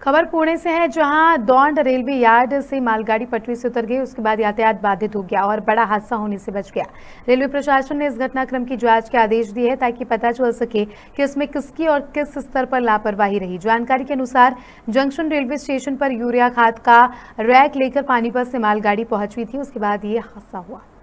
खबर पुणे से है, जहां दौंड रेलवे यार्ड से मालगाड़ी पटरी से उतर गई। उसके बाद यातायात बाधित हो गया और बड़ा हादसा होने से बच गया। रेलवे प्रशासन ने इस घटनाक्रम की जांच के आदेश दिए हैं ताकि पता चल सके कि इसमें किसकी और किस स्तर पर लापरवाही रही। जानकारी के अनुसार जंक्शन रेलवे स्टेशन पर यूरिया खाद का रैक लेकर पानीपत से मालगाड़ी पहुंची थी। उसके बाद ये हादसा हुआ।